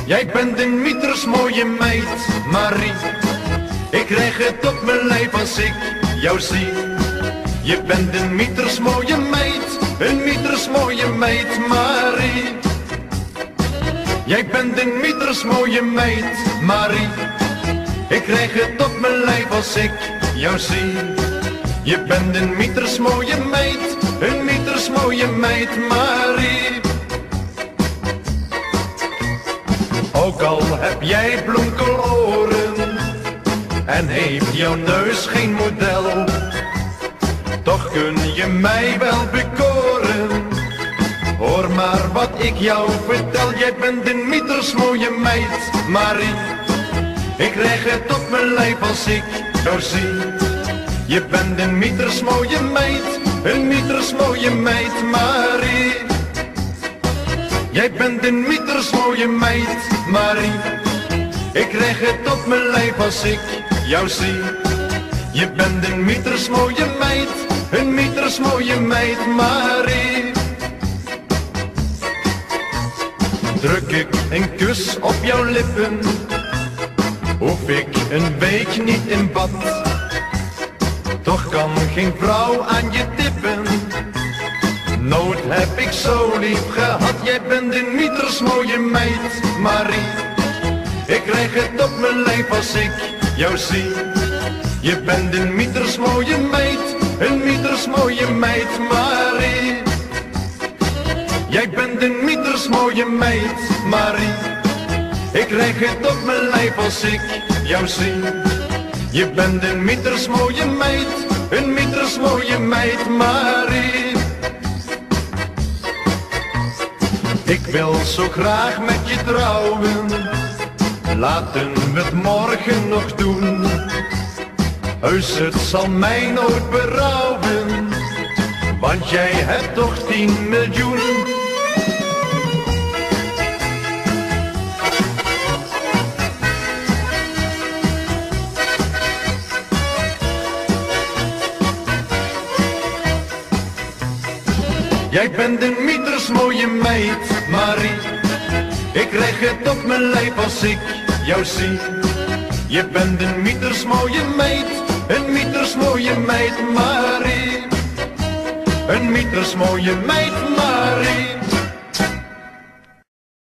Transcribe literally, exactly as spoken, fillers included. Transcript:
Jij bent een mieters mooie meid, Marie. Ik krijg het op mijn lijf als ik jou zie. Je bent een mieters mooie meid, een mieters mooie meid, Marie. Jij bent een mieters mooie meid, Marie. Ik krijg het op mijn lijf als ik jou zie. Je bent een mieters mooie meid, een mieters mooie meid, Marie. Ook al heb jij bloemkoloren en heeft jouw neus geen model, toch kun je mij wel bekoren. Hoor maar wat ik jou vertel, jij bent een mieters mooie meid, Marie. Ik krijg het op mijn lijf als ik jou zie. Je bent een mieters mooie meid, een mieters mooie meid, Marie. Jij bent een mieters mooie meid, Marie. Ik krijg het op mijn lijf als ik jou zie. Je bent een mieters mooie meid, een mieters mooie meid, Marie. Druk ik een kus op jouw lippen, hoef ik een week niet in bad. Toch kan geen vrouw aan je tippen, nooit heb ik zo lief gehad. Jij bent een mieters mooie meid, Marie. Ik krijg het op mijn lijf als ik jou zie. Je bent een mieters mooie meid, een mieters mooie meid, Marie. Jij bent een mieters mooie meid, Marie. Ik krijg het op mijn lijf als ik jou zie. Je bent een mieters mooie meid, een mieters mooie meid, Marie. Ik wil zo graag met je trouwen, laten we het morgen nog doen. Heus, het zal mij nooit berouwen, want jij hebt toch tien miljoen. Jij bent een mieters mooie meid, Marie. Ik krijg het op mijn lijf als ik jou zie. Je bent een mieters mooie meid, een mieters mooie meid, Marie. Een mieters mooie meid, Marie.